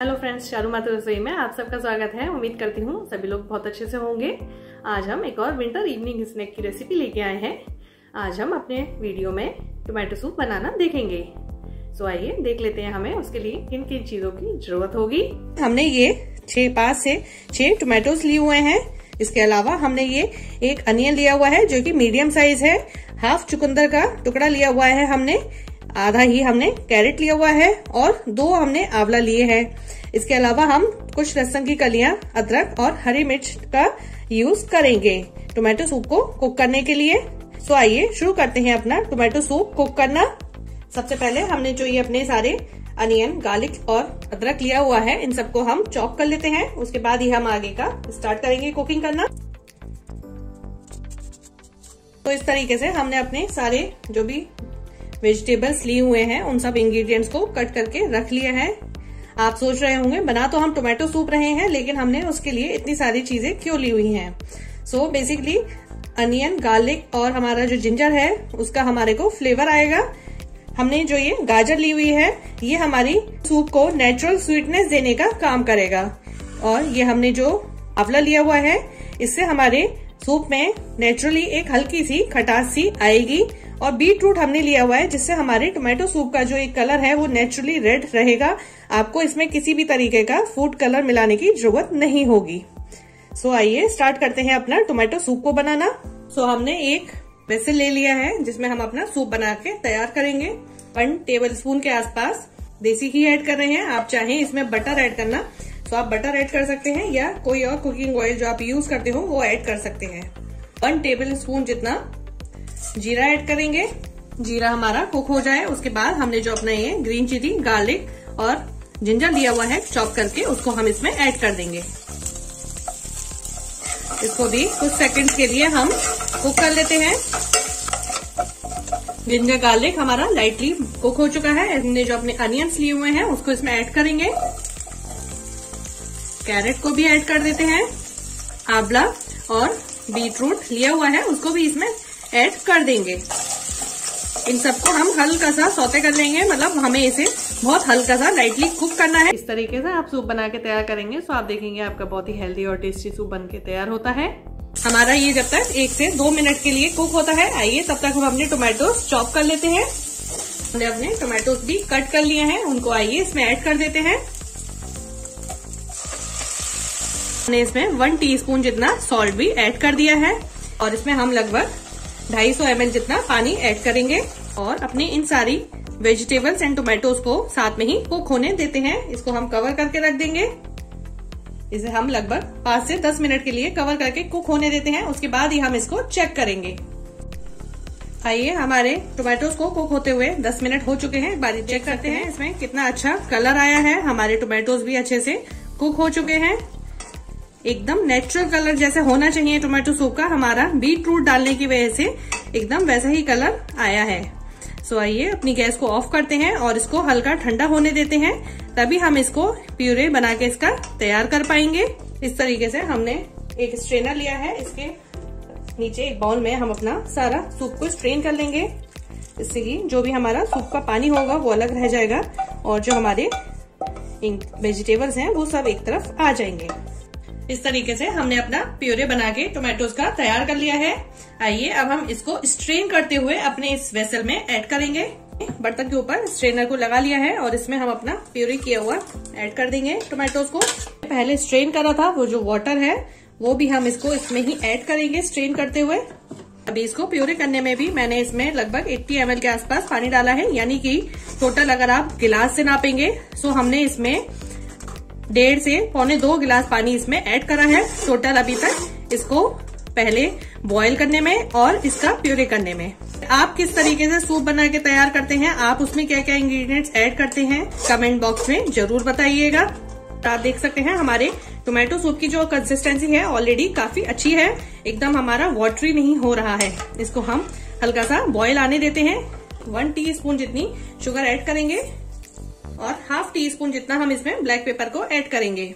Hello friends, Charu माता रसोई में आप सबका स्वागत है। उम्मीद करती हूँ सभी लोग बहुत अच्छे से होंगे। आज हम एक और विंटर इवनिंग स्नैक की रेसिपी लेके आए हैं। आज हम अपने वीडियो में टोमेटो सूप बनाना देखेंगे। सो आइए देख लेते हैं हमें उसके लिए किन किन चीजों की जरूरत होगी। हमने ये 5 से 6 टोमेटोज लिए हुए हैं। इसके अलावा हमने ये एक अनियन लिया हुआ है जो कि मीडियम साइज है। हाफ चुकंदर का टुकड़ा लिया हुआ है हमने, आधा ही हमने कैरेट लिया हुआ है और 2 हमने आंवला लिए हैं। इसके अलावा हम कुछ लहसुन की कलियां, अदरक और हरी मिर्च का यूज करेंगे टोमेटो सूप को कुक करने के लिए। सो आइए शुरू करते हैं अपना टोमेटो सूप कुक करना। सबसे पहले हमने जो ये अपने सारे अनियन, गार्लिक और अदरक लिया हुआ है, इन सबको हम चॉप कर लेते हैं। उसके बाद ही हम आगे का स्टार्ट करेंगे कुकिंग करना। तो इस तरीके से हमने अपने सारे जो भी वेजिटेबल्स लिए हुए हैं उन सब इंग्रेडिएंट्स को कट करके रख लिया है। आप सोच रहे होंगे बना तो हम टोमेटो सूप रहे हैं, लेकिन हमने उसके लिए इतनी सारी चीजें क्यों ली हुई हैं। सो बेसिकली अनियन, गार्लिक और हमारा जो जिंजर है उसका हमारे को फ्लेवर आएगा। हमने जो ये गाजर ली हुई है ये हमारी सूप को नेचुरल स्वीटनेस देने का काम करेगा। और ये हमने जो आंवला लिया हुआ है इससे हमारे सूप में नेचुरली एक हल्की सी खटास सी आएगी। और बीट रूट हमने लिया हुआ है जिससे हमारे टोमेटो सूप का जो एक कलर है वो नेचुरली रेड रहेगा। आपको इसमें किसी भी तरीके का फूड कलर मिलाने की जरूरत नहीं होगी। सो आइए स्टार्ट करते हैं अपना टोमेटो सूप को बनाना। सो हमने एक वेसल ले लिया है जिसमें हम अपना सूप बना के तैयार करेंगे। 1 टेबल स्पून के आसपास देसी घी ऐड कर रहे हैं। आप चाहें इसमें बटर ऐड करना तो आप बटर ऐड कर सकते हैं या कोई और कुकिंग ऑयल जो आप यूज करते हो वो ऐड कर सकते हैं। 1 टेबल स्पून जितना जीरा ऐड करेंगे। जीरा हमारा कुक हो जाए उसके बाद हमने जो अपना ये ग्रीन चिली, गार्लिक और जिंजर लिया हुआ है चॉप करके उसको हम इसमें ऐड कर देंगे। इसको भी कुछ सेकंड्स के लिए हम कुक कर लेते हैं। जिंजर गार्लिक हमारा लाइटली कुक हो चुका है। हमने जो अपने अनियंस लिए हुए हैं उसको इसमें ऐड करेंगे। कैरेट को भी ऐड कर देते हैं। आंवला और बीट रूट लिया हुआ है उसको भी इसमें ऐड कर देंगे। इन सबको हम हल्का सा सौते कर लेंगे, मतलब हमें इसे बहुत हल्का सा लाइटली कुक करना है। इस तरीके से आप सूप बना के तैयार करेंगे तो आप देखेंगे आपका बहुत ही हेल्दी और टेस्टी सूप बन के तैयार होता है। हमारा ये जब तक 1 से 2 मिनट के लिए कुक होता है, आइए तब तक हम अपने टोमेटोज चॉप कर लेते हैं। हमने अपने टोमेटोज भी कट कर लिए हैं, उनको आइए इसमें ऐड कर देते हैं। हमने इसमें 1 टीस्पून जितना सॉल्ट भी ऐड कर दिया है और इसमें हम लगभग 250 ml जितना पानी ऐड करेंगे और अपनी इन सारी वेजिटेबल्स एंड टोमेटोज को साथ में ही कुक होने देते हैं। इसको हम कवर करके रख देंगे। इसे हम लगभग 5 से 10 मिनट के लिए कवर करके कुक होने देते हैं। उसके बाद ही हम इसको चेक करेंगे। आइए हमारे टोमेटोज को कुक होते हुए 10 मिनट हो चुके हैं। एक बार चेक करते हैं इसमें कितना अच्छा कलर आया है। हमारे टोमेटोज भी अच्छे से कुक हो चुके हैं। एकदम नेचुरल कलर जैसे होना चाहिए टोमेटो सूप का, हमारा बीट रूट डालने की वजह से एकदम वैसा ही कलर आया है। सो आइए अपनी गैस को ऑफ करते हैं और इसको हल्का ठंडा होने देते हैं, तभी हम इसको प्यूरे बना के इसका तैयार कर पाएंगे। इस तरीके से हमने एक स्ट्रेनर लिया है, इसके नीचे एक बाउल में हम अपना सारा सूप को स्ट्रेन कर लेंगे। इससे कि जो भी हमारा सूप का पानी होगा वो अलग रह जाएगा और जो हमारे वेजिटेबल्स हैं वो सब एक तरफ आ जाएंगे। इस तरीके से हमने अपना प्यूरे बना के टोमेटोज का तैयार कर लिया है। आइए अब हम इसको स्ट्रेन करते हुए अपने इस वेसल में ऐड करेंगे। बर्तन के ऊपर स्ट्रेनर को लगा लिया है और इसमें हम अपना प्यूरे किया हुआ ऐड कर देंगे टोमेटोज को। पहले स्ट्रेन करा था वो जो वाटर है वो भी हम इसको इसमें ही ऐड करेंगे स्ट्रेन करते हुए। अभी इसको प्यूरे करने में भी मैंने इसमें लगभग 80 ml के आसपास पानी डाला है, यानी कि टोटल अगर आप गिलास से नापेंगे तो हमने इसमें 1.5 से 1.25 गिलास पानी इसमें ऐड करा है टोटल अभी तक, इसको पहले बॉईल करने में और इसका प्यूरे करने में। आप किस तरीके से सूप बना के तैयार करते हैं, आप उसमें क्या क्या इंग्रेडिएंट्स ऐड करते हैं कमेंट बॉक्स में जरूर बताइएगा। आप देख सकते हैं हमारे टोमेटो सूप की जो कंसिस्टेंसी है ऑलरेडी काफी अच्छी है, एकदम हमारा वाटरी नहीं हो रहा है। इसको हम हल्का सा बॉईल आने देते हैं। 1 टीस्पून जितनी शुगर ऐड करेंगे और हाफ टीस्पून जितना हम इसमें ब्लैक पेपर को ऐड करेंगे।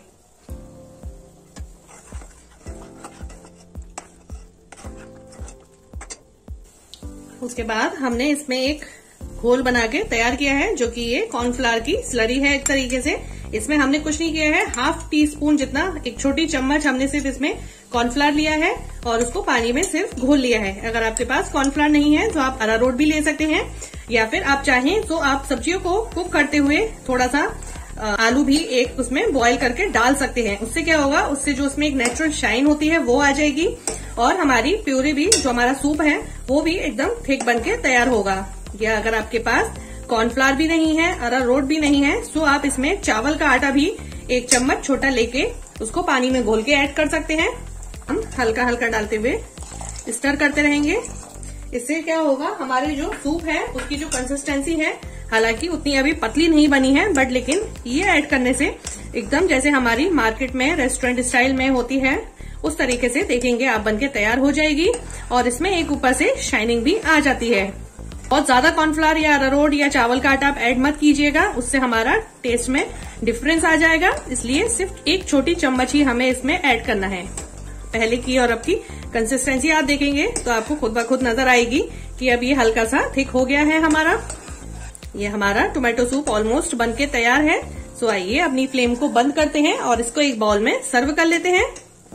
उसके बाद हमने इसमें एक घोल बना के तैयार किया है जो कि ये कॉर्नफ्लावर की स्लरी है एक तरीके से। इसमें हमने कुछ नहीं किया है, हाफ टी स्पून जितना, एक छोटी चम्मच हमने सिर्फ इसमें कॉर्नफ्लावर लिया है और उसको पानी में सिर्फ घोल लिया है। अगर आपके पास कॉर्नफ्लावर नहीं है तो आप अरारोट भी ले सकते हैं, या फिर आप चाहें तो आप सब्जियों को कुक करते हुए थोड़ा सा आलू भी एक उसमें बॉईल करके डाल सकते हैं। उससे क्या होगा, उससे जो उसमें एक नेचुरल शाइन होती है वो आ जाएगी और हमारी प्यूरी भी, जो हमारा सूप है वो भी एकदम थिक बन के तैयार होगा। या अगर आपके पास कॉर्नफ्लावर भी नहीं है, अरारोट भी नहीं है, तो आप इसमें चावल का आटा भी एक चम्मच छोटा लेके उसको पानी में घोल के ऐड कर सकते हैं। हम हल्का हल्का डालते हुए स्टर करते रहेंगे। इससे क्या होगा, हमारी जो सूप है उसकी जो कंसिस्टेंसी है, हालांकि उतनी अभी पतली नहीं बनी है, बट लेकिन ये ऐड करने से एकदम जैसे हमारी मार्केट में रेस्टोरेंट स्टाइल में होती है उस तरीके से देखेंगे आप बनके तैयार हो जाएगी। और इसमें एक ऊपर से शाइनिंग भी आ जाती है। बहुत ज्यादा कॉर्नफ्लावर या अरारोट या चावल का आटा आप ऐड मत कीजिएगा, उससे हमारा टेस्ट में डिफरेंस आ जाएगा। इसलिए सिर्फ एक छोटी चम्मच ही हमें इसमें ऐड करना है। पहले की और अब की कंसिस्टेंसी आप देखेंगे तो आपको खुद ब खुद नजर आएगी कि अब ये हल्का सा थिक हो गया है हमारा। ये हमारा टोमेटो सूप ऑलमोस्ट बनके तैयार है। सो आइए अपनी फ्लेम को बंद करते हैं और इसको एक बाउल में सर्व कर लेते हैं।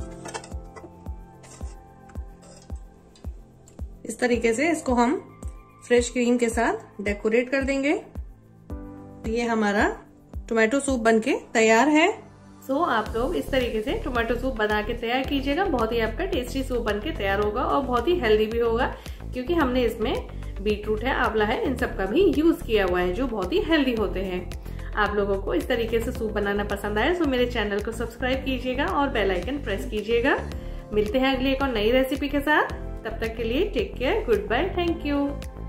इस तरीके से इसको हम फ्रेश क्रीम के साथ डेकोरेट कर देंगे। ये हमारा टोमेटो सूप बनके तैयार है। सो आप लोग इस तरीके से टोमेटो सूप बना के तैयार कीजिएगा। बहुत ही आपका टेस्टी सूप बनके तैयार होगा और बहुत ही हेल्दी भी होगा, क्योंकि हमने इसमें बीटरूट है, आंवला है, इन सब का भी यूज किया हुआ है जो बहुत ही हेल्दी होते हैं। आप लोगों को इस तरीके से सूप बनाना पसंद आए तो मेरे चैनल को सब्सक्राइब कीजिएगा और बेल आइकन प्रेस कीजिएगा। मिलते हैं अगली एक और नई रेसिपी के साथ। तब तक के लिए take care, good bye, thank you.